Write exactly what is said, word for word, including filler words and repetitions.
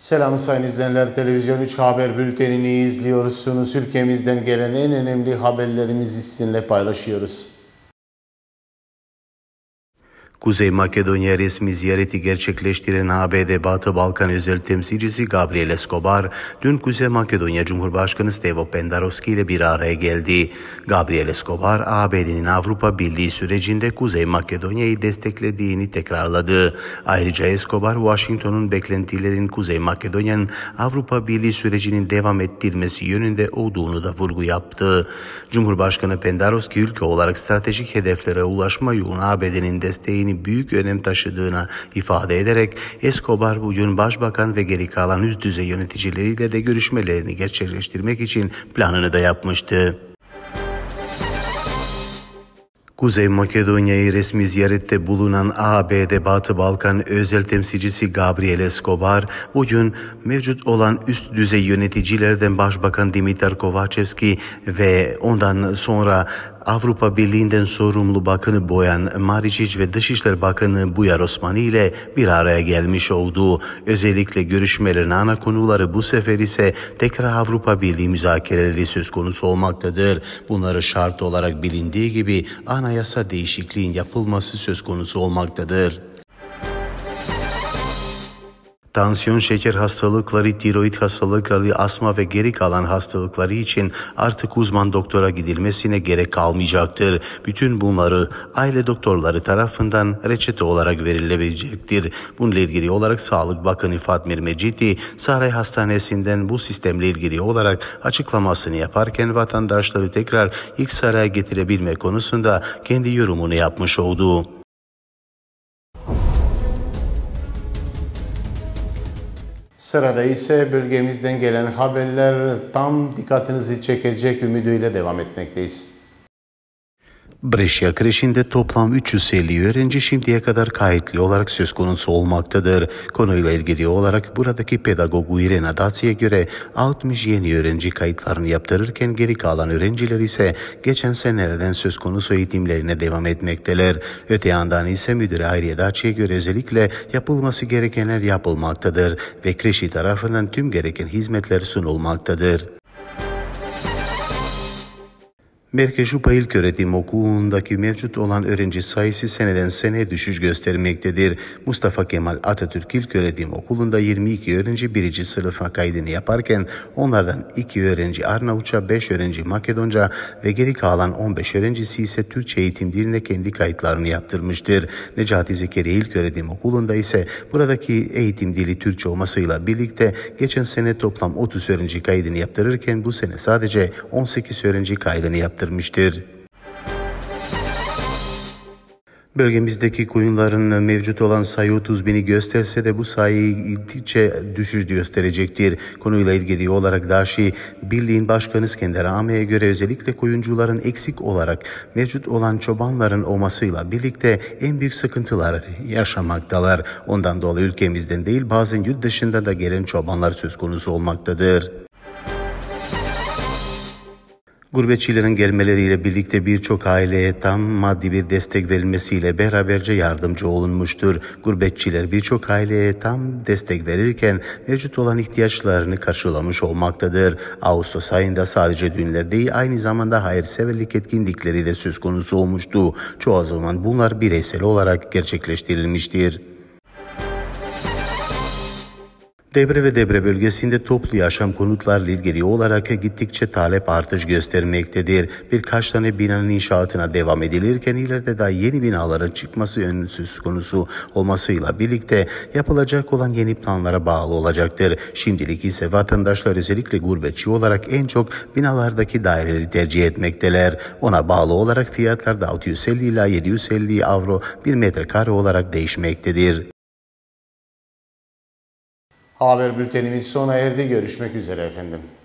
Selam sayın izleyenler, Televizyon üç Haber Bülteni'ni izliyorsunuz. Ülkemizden gelen en önemli haberlerimizi sizinle paylaşıyoruz. Kuzey Makedonya resmi ziyareti gerçekleştiren A B D Batı Balkan özel temsilcisi Gabriel Escobar, dün Kuzey Makedonya Cumhurbaşkanı Stevo Pendarovski ile bir araya geldi. Gabriel Escobar, A B D'nin Avrupa Birliği sürecinde Kuzey Makedonya'yı desteklediğini tekrarladı. Ayrıca Escobar, Washington'un beklentilerin Kuzey Makedonya'nın Avrupa Birliği sürecinin devam ettirmesi yönünde olduğunu da vurgu yaptı. Cumhurbaşkanı Pendarovski, ülke olarak stratejik hedeflere ulaşma yoluna A B D'nin desteğini büyük önem taşıdığına ifade ederek Escobar bugün Başbakan ve geri kalan üst düzey yöneticileriyle de görüşmelerini gerçekleştirmek için planını da yapmıştı. Kuzey Makedonya'yı resmi ziyarette bulunan A B D Batı Balkan özel temsilcisi Gabriel Escobar, bugün mevcut olan üst düzey yöneticilerden Başbakan Dimitar Kovacevski ve ondan sonra Avrupa Birliği'nden sorumlu Bakanı Boyan Maričić ve Dışişleri Bakanı Bujar Osmani ile bir araya gelmiş oldu. Özellikle görüşmelerin ana konuları bu sefer ise tekrar Avrupa Birliği müzakereleri söz konusu olmaktadır. Bunları şart olarak bilindiği gibi anayasa değişikliğin yapılması söz konusu olmaktadır. Tansiyon, şeker hastalıkları, tiroid hastalıkları, asma ve geri kalan hastalıkları için artık uzman doktora gidilmesine gerek kalmayacaktır. Bütün bunları aile doktorları tarafından reçete olarak verilebilecektir. Bununla ilgili olarak Sağlık Bakanı Fatmir Mecidi, Saray Hastanesi'nden bu sistemle ilgili olarak açıklamasını yaparken vatandaşları tekrar ilk saraya getirebilme konusunda kendi yorumunu yapmış oldu. Sırada ise bölgemizden gelen haberler tam dikkatinizi çekecek ümidiyle devam etmekteyiz. Brescia kreşinde toplam üç yüz elli öğrenci şimdiye kadar kayıtlı olarak söz konusu olmaktadır. Konuyla ilgili olarak buradaki pedagog Irena Daci'ye göre altmış yeni öğrenci kayıtlarını yaptırırken geri kalan öğrenciler ise geçen senelerden söz konusu eğitimlerine devam etmekteler. Öte yandan ise müdür Hayriye Daci'ye göre özellikle yapılması gerekenler yapılmaktadır ve kreşi tarafından tüm gereken hizmetler sunulmaktadır. Merkezşupa İlköğretim Okulu'ndaki mevcut olan öğrenci sayısı seneden seneye düşüş göstermektedir. Mustafa Kemal Atatürk İlköğretim Okulu'nda yirmi iki öğrenci birinci sınıfa kaydını yaparken onlardan iki öğrenci Arnavutça, beş öğrenci Makedonca ve geri kalan on beş öğrencisi ise Türkçe eğitim diline kendi kayıtlarını yaptırmıştır. Necati Zekeriya İlköğretim Okulu'nda ise buradaki eğitim dili Türkçe olmasıyla birlikte geçen sene toplam otuz öğrenci kaydını yaptırırken bu sene sadece on sekiz öğrenci kaydını yaptırmıştır. Bölgemizdeki koyunların mevcut olan sayı otuz bini gösterse de bu sayı gittikçe düşüş gösterecektir. Konuyla ilgili olarak Daşi Birliğin Başkanı İskender Ağama'ya göre özellikle koyuncuların eksik olarak mevcut olan çobanların olmasıyla birlikte en büyük sıkıntılar yaşamaktalar. Ondan dolayı ülkemizden değil bazen yurt dışında da gelen çobanlar söz konusu olmaktadır. Gurbetçilerin gelmeleriyle birlikte birçok aileye tam maddi bir destek verilmesiyle beraberce yardımcı olunmuştur. Gurbetçiler birçok aileye tam destek verirken mevcut olan ihtiyaçlarını karşılamış olmaktadır. Ağustos ayında sadece düğünler değil aynı zamanda hayırseverlik etkinlikleri de söz konusu olmuştu. Çoğu zaman bunlar bireysel olarak gerçekleştirilmiştir. Debre ve Debre bölgesinde toplu yaşam konutlarla ilgili olarak gittikçe talep artış göstermektedir. Birkaç tane binanın inşaatına devam edilirken ileride daha yeni binaların çıkması ön söz konusu olmasıyla birlikte yapılacak olan yeni planlara bağlı olacaktır. Şimdilik ise vatandaşlar özellikle gurbetçi olarak en çok binalardaki daireleri tercih etmekteler. Ona bağlı olarak fiyatlar da altı yüz elli ila yedi yüz elli avro bir metrekare olarak değişmektedir. Haber bültenimiz sona erdi. Görüşmek üzere efendim.